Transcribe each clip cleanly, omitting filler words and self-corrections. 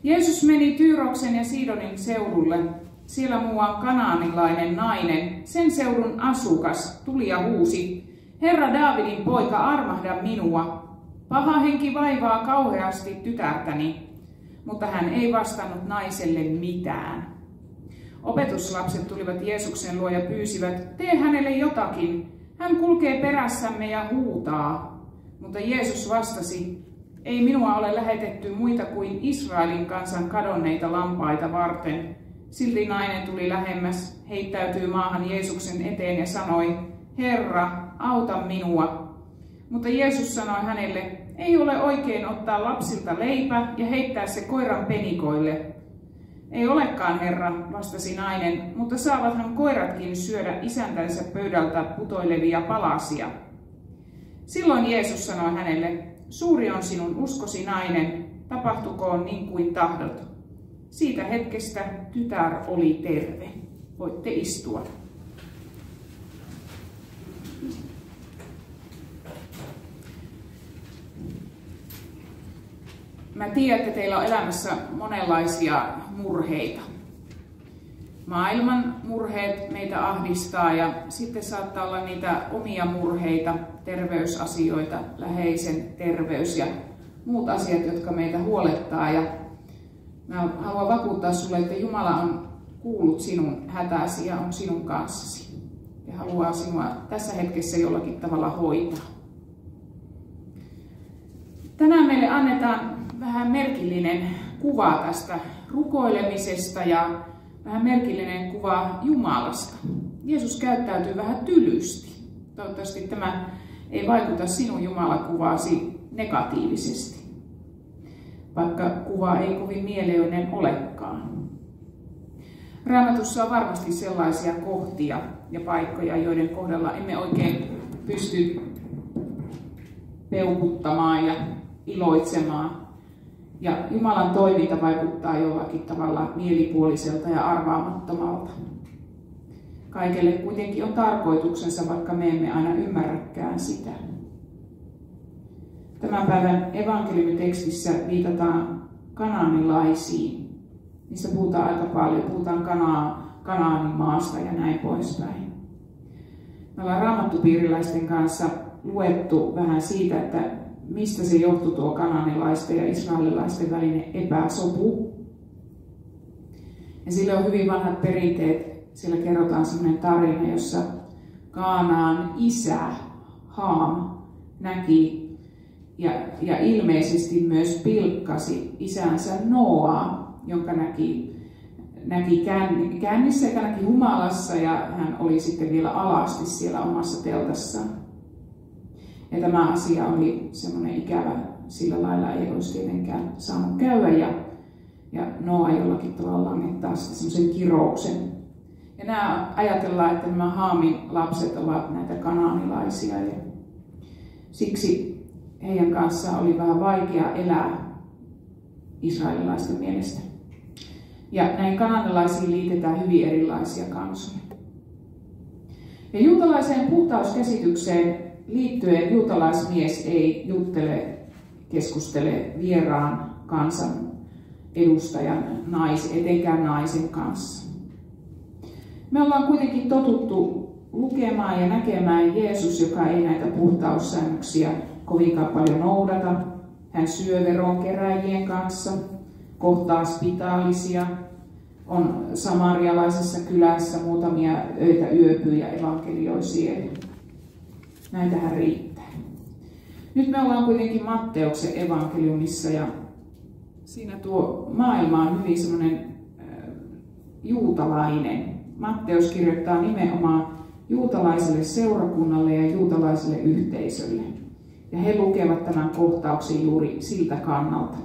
Jeesus meni Tyyroksen ja Sidonin seudulle. Siellä muuan kanaanilainen nainen, sen seudun asukas, tuli ja huusi: Herra Daavidin poika, armahda minua. Paha henki vaivaa kauheasti tytärtäni. Mutta hän ei vastannut naiselle mitään. Opetuslapset tulivat Jeesuksen luo ja pyysivät: tee hänelle jotakin. Hän kulkee perässämme ja huutaa. Mutta Jeesus vastasi: ei minua ole lähetetty muita kuin Israelin kansan kadonneita lampaita varten. Silti nainen tuli lähemmäs, heittäytyi maahan Jeesuksen eteen ja sanoi: Herra, auta minua. Mutta Jeesus sanoi hänelle: ei ole oikein ottaa lapsilta leipä ja heittää se koiran penikoille. Ei olekaan, Herra, vastasi nainen, mutta saavathan koiratkin syödä isäntänsä pöydältä putoilevia palasia. Silloin Jeesus sanoi hänelle: suuri on sinun uskosi, nainen, tapahtukoon niin kuin tahdot. Siitä hetkestä tytär oli terve. Voitte istua. Mä tiedän, että teillä on elämässä monenlaisia murheita. Maailman murheet meitä ahdistaa ja sitten saattaa olla niitä omia murheita, terveysasioita, läheisen terveys ja muut asiat, jotka meitä huolettaa. Ja mä haluan vakuuttaa sulle, että Jumala on kuullut sinun hätäsi ja on sinun kanssasi ja haluaa sinua tässä hetkessä jollakin tavalla hoitaa. Tänään meille annetaan vähän merkillinen kuva tästä rukoilemisesta ja vähän merkillinen kuva Jumalasta. Jeesus käyttäytyy vähän tylysti. Toivottavasti tämä ei vaikuta sinun Jumalakuvaasi negatiivisesti, vaikka kuva ei kovin mieleinen olekaan. Raamatussa on varmasti sellaisia kohtia ja paikkoja, joiden kohdalla emme oikein pysty peukuttamaan ja iloitsemaan. Ja Jumalan toiminta vaikuttaa jollakin tavalla mielipuoliselta ja arvaamattomalta. Kaikelle kuitenkin on tarkoituksensa, vaikka me emme aina ymmärräkään sitä. Tämän päivän evankeliumitekstissä viitataan kanaanilaisiin. Niistä puhutaan aika paljon. Puhutaan Kanaanin maasta ja näin poispäin. Me ollaan raamattupiiriläisten kanssa luettu vähän siitä, että mistä se johtui tuo kanaanilaisten ja israelilaisten välinen epäsopu. Ja sille on hyvin vanhat perinteet. Siellä kerrotaan sellainen tarina, jossa Kaanaan isä Haam näki ja ilmeisesti myös pilkkasi isänsä Noaa, jonka näki kännissä, joka näki humalassa ja hän oli sitten vielä alasti siellä omassa teltassaan. Ja tämä asia oli semmoinen ikävä, sillä lailla ei olisi tietenkään saanut käydä ja Noa jollakin tavalla langettaa sitten semmoisen kirouksen. Ja nämä ajatellaan, että nämä Haamin lapset ovat näitä kanaanilaisia ja siksi heidän kanssaan oli vähän vaikea elää israelilaisten mielestä. Ja näin kanaanilaisiin liitetään hyvin erilaisia kansoja. Ja juutalaiseen puhtauskäsitykseen liittyen juutalaismies ei keskustele vieraan kansan edustajan, etenkään naisen kanssa. Me ollaan kuitenkin totuttu lukemaan ja näkemään Jeesus, joka ei näitä puhtaussäännöksiä kovinkaan paljon noudata. Hän syö veronkeräjien kanssa, kohtaa spitaalisia, on samarialaisessa kylässä muutamia öitä yöpyy ja evankelioi siellä. Näitähän riittää. Nyt me ollaan kuitenkin Matteuksen evankeliumissa ja siinä tuo maailma on hyvin semmoinen juutalainen. Matteus kirjoittaa nimenomaan juutalaiselle seurakunnalle ja juutalaiselle yhteisölle. Ja he lukevat tämän kohtauksen juuri siltä kannalta.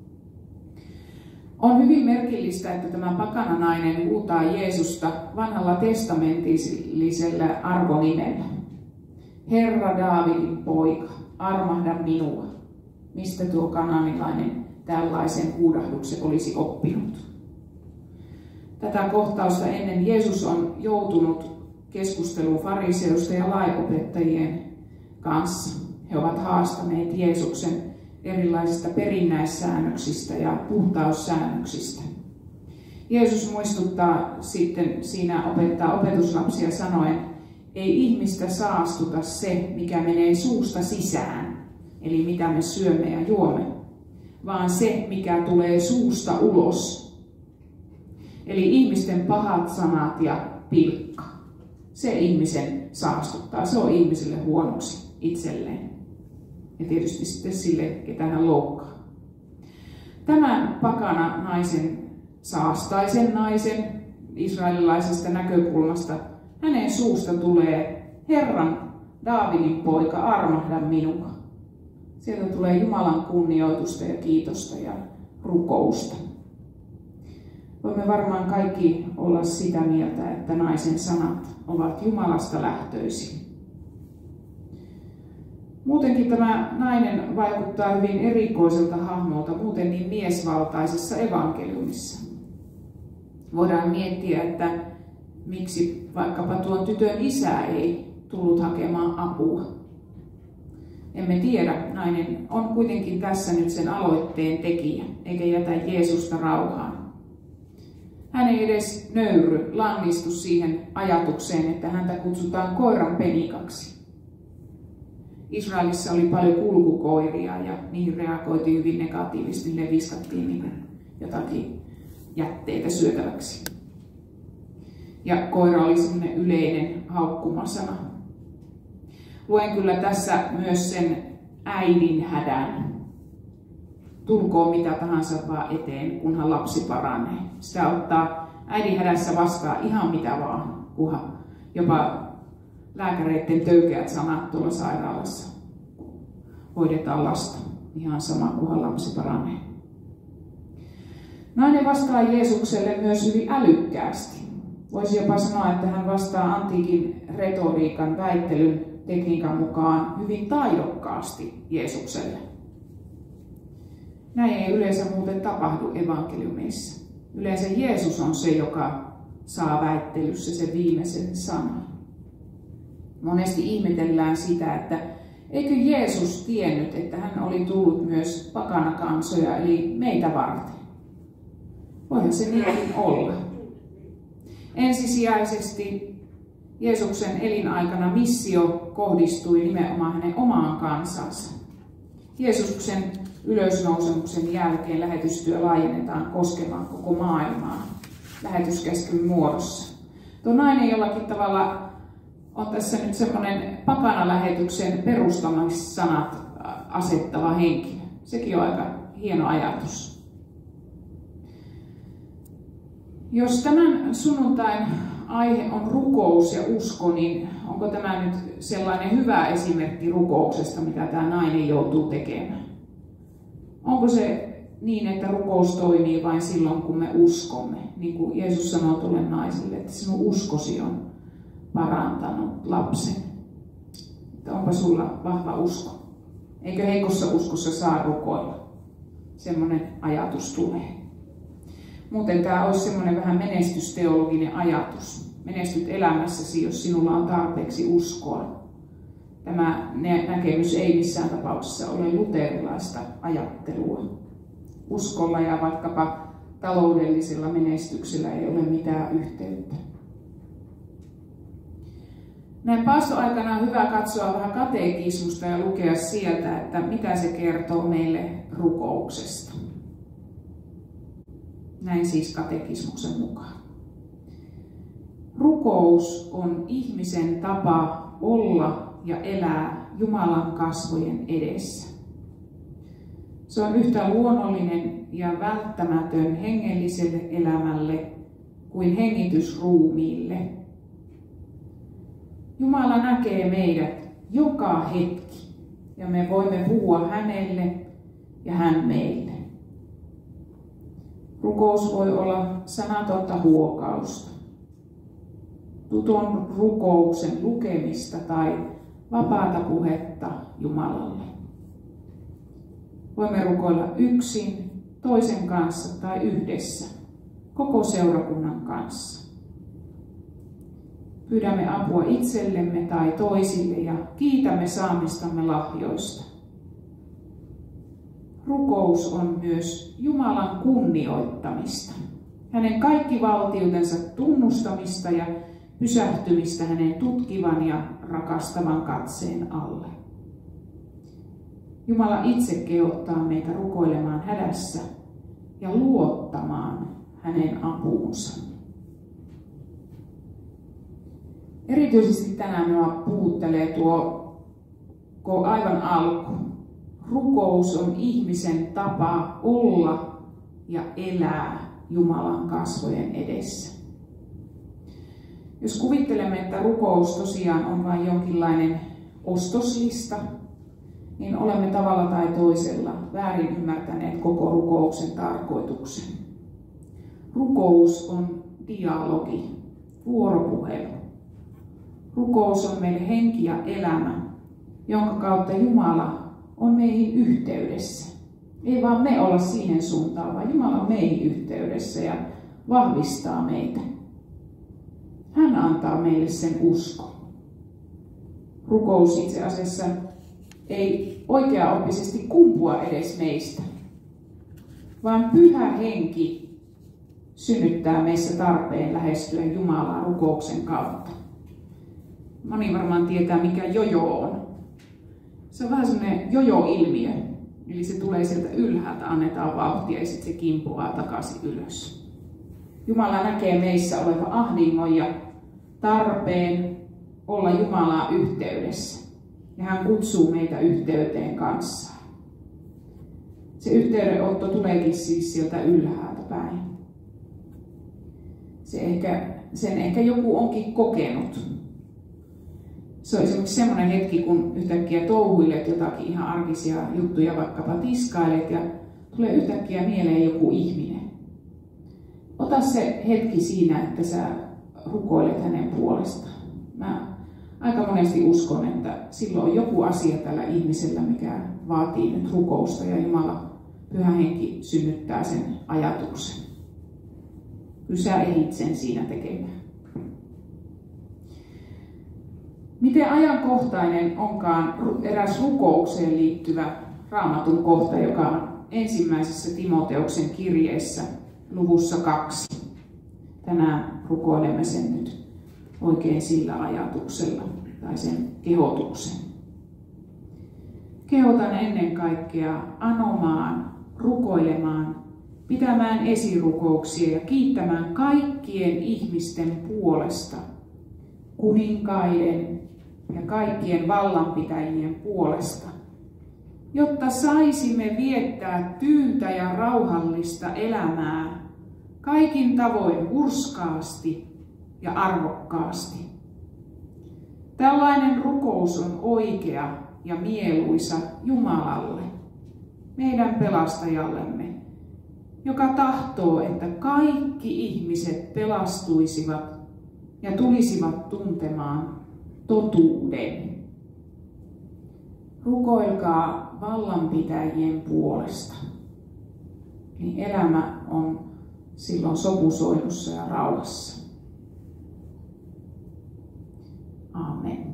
On hyvin merkillistä, että tämä pakananainen huutaa Jeesusta vanhalla testamentillisellä arvonimellä. Herra Daavidin poika, armahda minua. Mistä tuo kanaanilainen tällaisen huudahduksen olisi oppinut? Tätä kohtausta ennen Jeesus on joutunut keskusteluun fariseusta ja lainopettajien kanssa. He ovat haastaneet Jeesuksen erilaisista perinnäissäännöksistä ja puhtaussäännöksistä. Jeesus muistuttaa sitten siinä opettaa opetuslapsia sanoen, ei ihmistä saastuta se, mikä menee suusta sisään, eli mitä me syömme ja juomme, vaan se, mikä tulee suusta ulos. Eli ihmisten pahat sanat ja pilkka. Se ihmisen saastuttaa, se on ihmiselle huonoksi itselleen. Ja tietysti sitten sille, ketä hän loukkaa. Tämän pakana naisen, saastaisen naisen, israelilaisesta näkökulmasta, hänen suusta tulee Herran, Daavidin poika, armahda minua. Sieltä tulee Jumalan kunnioitusta ja kiitosta ja rukousta. Voimme varmaan kaikki olla sitä mieltä, että naisen sanat ovat Jumalasta lähtöisin. Muutenkin tämä nainen vaikuttaa hyvin erikoiselta hahmolta, muuten niin miesvaltaisessa evankeliumissa. Voidaan miettiä, että miksi vaikkapa tuon tytön isä ei tullut hakemaan apua. Emme tiedä, nainen on kuitenkin tässä nyt sen aloitteen tekijä, eikä jätä Jeesusta rauhaan. Hän ei edes nöyry, lannistu siihen ajatukseen, että häntä kutsutaan koiran penikaksi. Israelissa oli paljon kulkukoiria ja niihin reagoitiin hyvin negatiivisesti, ne viskattiin niin jotakin jätteitä syötäväksi. Ja koira oli semmoinen yleinen haukkumasana. Luen kyllä tässä myös sen äidin hädän. Tulkoon mitä tahansa vaan eteen, kunhan lapsi paranee. Sitä ottaa äidin hädässä vastaan ihan mitä vaan, kunhan jopa lääkäreiden töykeät sanat tuolla sairaalassa. Hoidetaan lasta ihan sama, kunhan lapsi paranee. Nainen vastaa Jeesukselle myös hyvin älykkäästi. Voisi jopa sanoa, että hän vastaa antiikin retoriikan väittelyn tekniikan mukaan hyvin taidokkaasti Jeesukselle. Näin ei yleensä muuten tapahdu evankeliumissa. Yleensä Jeesus on se, joka saa väittelyssä sen viimeisen sanan. Monesti ihmetellään sitä, että eikö Jeesus tiennyt, että hän oli tullut myös pakanakansoja, eli meitä varten. Voihan se niinkin olla. Ensisijaisesti Jeesuksen elinaikana missio kohdistui nimenomaan hänen omaan kansansa. Jeesuksen ylösnousemuksen jälkeen lähetystyö laajennetaan koskemaan koko maailmaa lähetyskäskyn muodossa. Tuo nainen jollakin tavalla on tässä nyt semmoinen pakanalähetyksen perustamissanat asettava henkilö. Sekin on aika hieno ajatus. Jos tämän sunnuntain aihe on rukous ja usko, niin onko tämä nyt sellainen hyvä esimerkki rukouksesta, mitä tämä nainen joutuu tekemään? Onko se niin, että rukous toimii vain silloin, kun me uskomme? Niin kuin Jeesus sanoo tuolle naiselle, että sinun uskosi on parantanut lapsen. Että onpa sulla vahva usko. Eikö heikossa uskossa saa rukoilla? Semmoinen ajatus tulee. Muuten tämä olisi semmoinen vähän menestysteologinen ajatus. Menestyt elämässäsi, jos sinulla on tarpeeksi uskoa. Tämä näkemys ei missään tapauksessa ole luterilaista ajattelua. Uskolla ja vaikkapa taloudellisella menestyksellä ei ole mitään yhteyttä. Näin paastoaikana on hyvä katsoa vähän katekismusta ja lukea sieltä, että mitä se kertoo meille rukouksesta. Näin siis katekismuksen mukaan. Rukous on ihmisen tapa olla ja elää Jumalan kasvojen edessä. Se on yhtä luonnollinen ja välttämätön hengelliselle elämälle kuin hengitys ruumiille. Jumala näkee meidät joka hetki ja me voimme puhua hänelle ja hän meille. Rukous voi olla sanatonta huokausta, tutun rukouksen lukemista tai vapaata puhetta Jumalalle. Voimme rukoilla yksin, toisen kanssa tai yhdessä, koko seurakunnan kanssa. Pyydämme apua itsellemme tai toisille ja kiitämme saamistamme lahjoista. rukous on myös Jumalan kunnioittamista, hänen kaikki valtiutensa tunnustamista ja pysähtymistä hänen tutkivan ja rakastavan katseen alle. Jumala itse kehottaa meitä rukoilemaan hädässä ja luottamaan hänen apuunsa. Erityisesti tänään minua puhuttelee tuo aivan alku. Rukous on ihmisen tapa olla ja elää Jumalan kasvojen edessä. Jos kuvittelemme, että rukous tosiaan on vain jonkinlainen ostoslista, niin olemme tavalla tai toisella väärin ymmärtäneet koko rukouksen tarkoituksen. Rukous on dialogi, vuoropuhelu. Rukous on meille henki ja elämä, jonka kautta Jumala on meihin yhteydessä. Ei vaan me olla siihen suuntaan, vaan Jumala on meihin yhteydessä ja vahvistaa meitä. Hän antaa meille sen uskon. Rukous itse asiassa ei oikeaoppisesti kumpua edes meistä, vaan Pyhä Henki synnyttää meissä tarpeen lähestyä Jumalaa rukouksen kautta. Moni varmaan tietää, mikä jojo on. Se on vähän semmoinen jojo-ilmiö. Eli se tulee sieltä ylhäältä, annetaan vauhtia ja sitten se kimpoaa takaisin ylös. Jumala näkee meissä oleva ahdingon ja tarpeen olla Jumalaa yhteydessä. Ja hän kutsuu meitä yhteyteen kanssaan. Se yhteydenotto tuleekin siis sieltä ylhäältä päin. Sen ehkä joku onkin kokenut. Se on esimerkiksi semmoinen hetki, kun yhtäkkiä touhuilet jotakin ihan arkisia juttuja, vaikkapa tiskailet ja tulee yhtäkkiä mieleen joku ihminen. Ota se hetki siinä, että sä rukoilet hänen puolestaan. Mä aika monesti uskon, että silloin on joku asia tällä ihmisellä, mikä vaatii nyt rukousta ja Jumala, Pyhä Henki synnyttää sen ajatuksen. Kyllä sä ehdit sen siinä tekemään. Miten ajankohtainen onkaan eräs rukoukseen liittyvä Raamatun kohta, joka on ensimmäisessä Timoteuksen kirjeessä luvussa 2. Tänään rukoilemme sen nyt oikein sillä ajatuksella tai sen kehotuksen. Kehotan ennen kaikkea anomaan, rukoilemaan, pitämään esirukouksia ja kiittämään kaikkien ihmisten puolesta, kuninkaiden ja kaikkien vallanpitäjien puolesta, jotta saisimme viettää tyyntä ja rauhallista elämää kaikin tavoin hurskaasti ja arvokkaasti. Tällainen rukous on oikea ja mieluisa Jumalalle, meidän pelastajallemme, joka tahtoo, että kaikki ihmiset pelastuisivat ja tulisivat tuntemaan totuuden. Rukoilkaa vallanpitäjien puolesta, niin elämä on silloin sopusoinnussa ja rauhassa. Amen.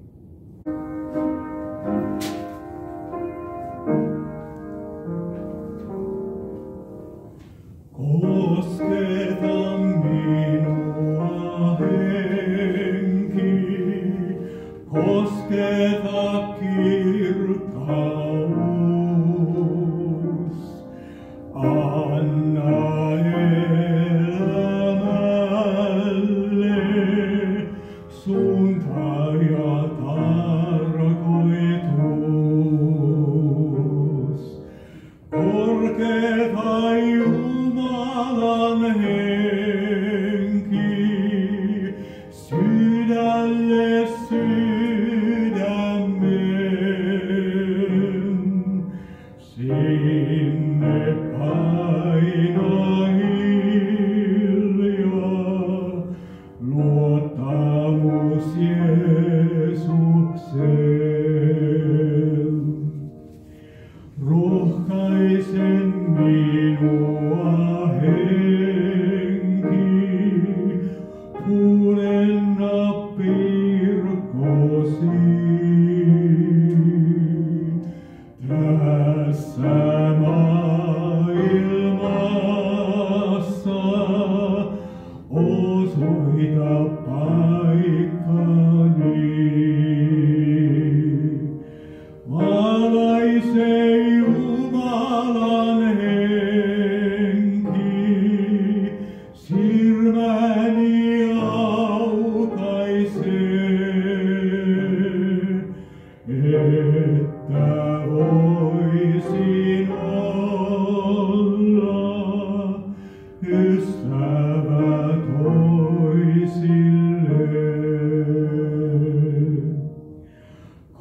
Kosketa minua, Henki, kosketa kirkkaus. Anna elämälle suunta ja tarkoitus. Korketa Jumalan henki sydälle sydämen. Sinne paino hiljaa luottamus Jeesukseen. Rohkaisen minua, Henki, kuulenna pirkosi. Tässä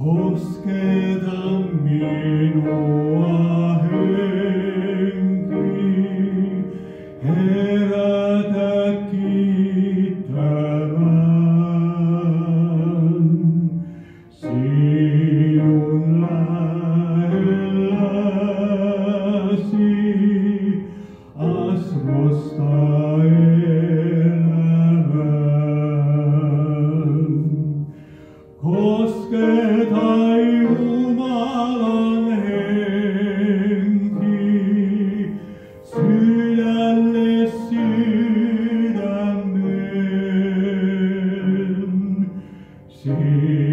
kosketa minua henki, herätä kiittämään. Sinun lähelläsi asmosta elämään. Kosketa Jumalan henki sydälle sydämen.